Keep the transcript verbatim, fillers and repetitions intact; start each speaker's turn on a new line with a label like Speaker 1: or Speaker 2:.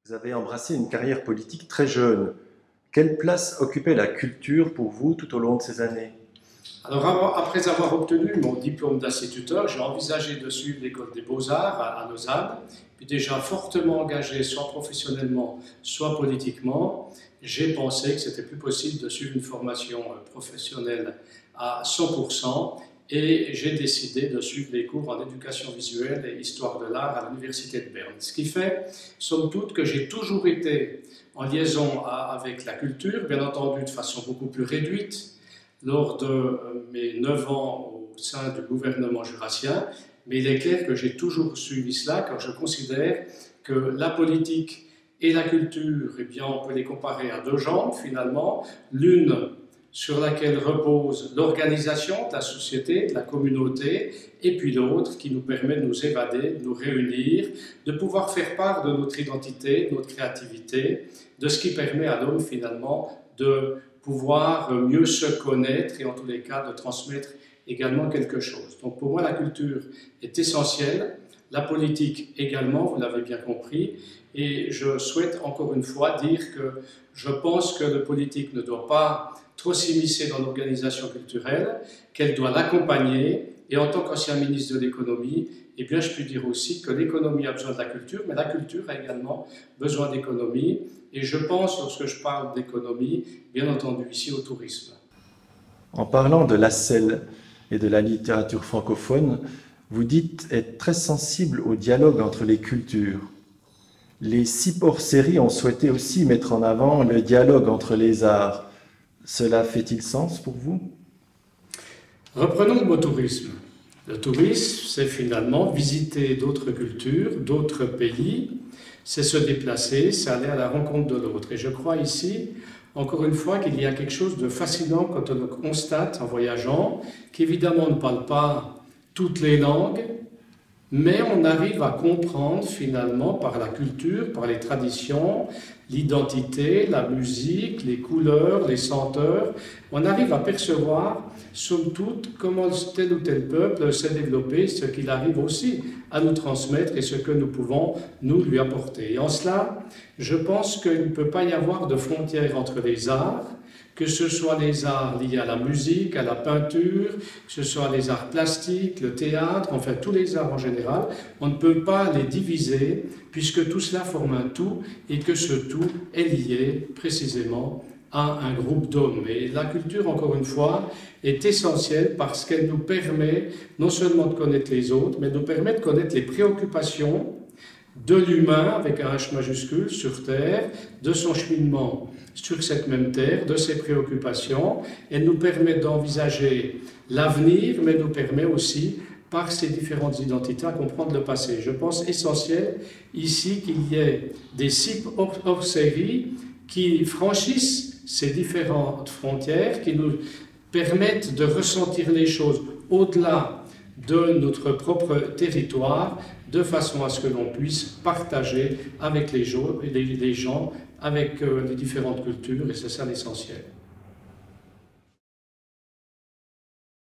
Speaker 1: Vous avez embrassé une carrière politique très jeune. Quelle place occupait la culture pour vous tout au long de ces années?
Speaker 2: Alors, après avoir obtenu mon diplôme d'instituteur, j'ai envisagé de suivre l'école des Beaux-Arts à Lausanne. Puis déjà fortement engagé, soit professionnellement, soit politiquement, j'ai pensé que c'était plus possible de suivre une formation professionnelle à cent pour cent et j'ai décidé de suivre les cours en éducation visuelle et histoire de l'art à l'Université de Berne. Ce qui fait, somme toute, que j'ai toujours été en liaison avec la culture, bien entendu de façon beaucoup plus réduite, lors de mes neuf ans au sein du gouvernement jurassien, mais il est clair que j'ai toujours suivi cela car je considère que la politique et la culture, eh bien, on peut les comparer à deux jambes finalement, l'une sur laquelle repose l'organisation de la société, de la communauté, et puis l'autre qui nous permet de nous évader, de nous réunir, de pouvoir faire part de notre identité, de notre créativité, de ce qui permet à l'homme finalement de pouvoir mieux se connaître et en tous les cas de transmettre également quelque chose. Donc pour moi la culture est essentielle, la politique également, vous l'avez bien compris, et je souhaite encore une fois dire que je pense que le politique ne doit pas trop s'immiscer dans l'organisation culturelle, qu'elle doit l'accompagner, et en tant qu'ancien ministre de l'économie, eh bien je puis dire aussi que l'économie a besoin de la culture, mais la culture a également besoin d'économie. Et je pense, lorsque je parle d'économie, bien entendu ici au tourisme.
Speaker 1: En parlant de Lascelles et de la littérature francophone, vous dites être très sensible au dialogue entre les cultures. Les six hors-série ont souhaité aussi mettre en avant le dialogue entre les arts. Cela fait-il sens pour vous?
Speaker 2: Reprenons le mot tourisme. Le tourisme, c'est finalement visiter d'autres cultures, d'autres pays, c'est se déplacer, c'est aller à la rencontre de l'autre. Et je crois ici, encore une fois, qu'il y a quelque chose de fascinant quand on constate en voyageant, qu'évidemment on ne parle pas toutes les langues, mais on arrive à comprendre finalement par la culture, par les traditions, l'identité, la musique, les couleurs, les senteurs, on arrive à percevoir, somme toute, comment tel ou tel peuple s'est développé, ce qu'il arrive aussi à nous transmettre et ce que nous pouvons nous lui apporter. Et en cela, je pense qu'il ne peut pas y avoir de frontière entre les arts, que ce soit les arts liés à la musique, à la peinture, que ce soit les arts plastiques, le théâtre, enfin tous les arts en général, on ne peut pas les diviser puisque tout cela forme un tout et que ce tout est lié précisément à un groupe d'hommes. Et la culture, encore une fois, est essentielle parce qu'elle nous permet non seulement de connaître les autres, mais nous permet de connaître les préoccupations de l'humain, avec un H majuscule, sur Terre, de son cheminement sur cette même Terre, de ses préoccupations. Elle nous permet d'envisager l'avenir, mais nous permet aussi, par ces différentes identités, à comprendre le passé. Je pense essentiel ici qu'il y ait des sites hors, hors série qui franchissent ces différentes frontières, qui nous permettent de ressentir les choses au-delà de notre propre territoire, de façon à ce que l'on puisse partager avec les gens, les gens avec les différentes cultures, et c'est ça l'essentiel.